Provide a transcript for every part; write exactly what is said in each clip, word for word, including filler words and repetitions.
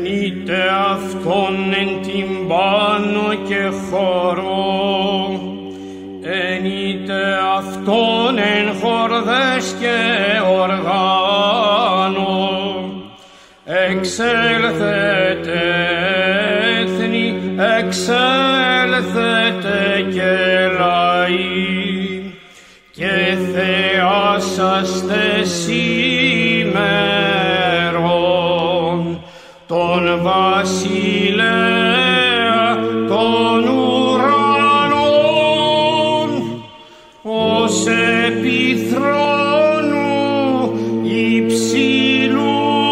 ενείτε αυτόν εν τυμπάνο και χορό, ενείτε αυτόν εν χορδές και οργάνο, εξέλθετε έθνη, εξέλθετε και λαοί, και θεάσαστε σήμερον τον βασιλέα των ουρανών, ως επί θρόνου υψηλού,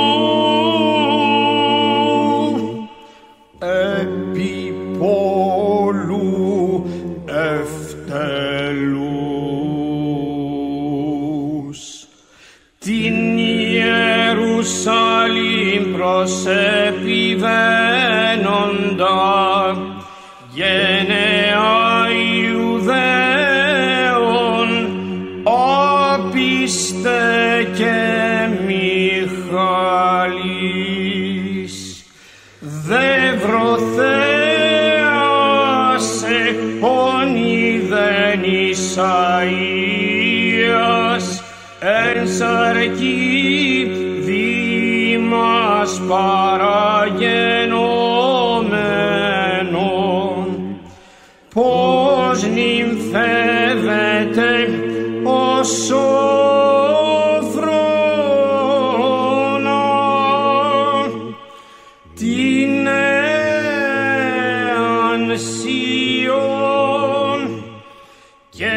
επί πόλου ευτελούς. Την Ιερουσαλήμ προσεπηβαίνοντα, γενεά Ιουδαίων, άπιστε και Μιχαλής, δε βρωθέας αιώνιδεν Ισαΐας, εν σαρκί δήμας παραγενόμενον, πως νυμφεύεται ο σόφρονα την νέαν Σιών, και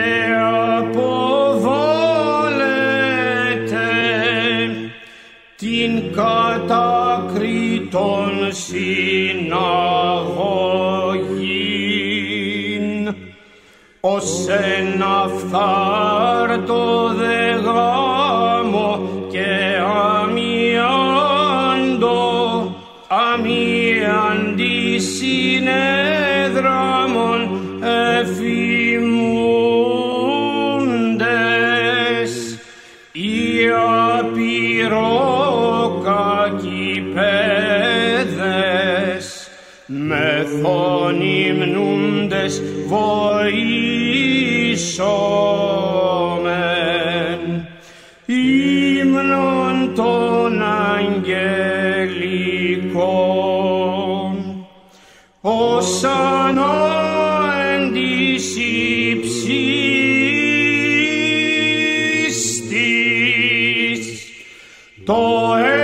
αποβάλλεται την κατακρίτων συναγωγήν, ως εν αυθάρτο δε γάμο και αμιάντο, αμιάντι συνέδραμον εφημούντες, οι απειρόκακοι παιδες, μεθονυμνούντες βοήσομεν, ύμνον των αγγελικών, ωσανά εν της ύψιστης, το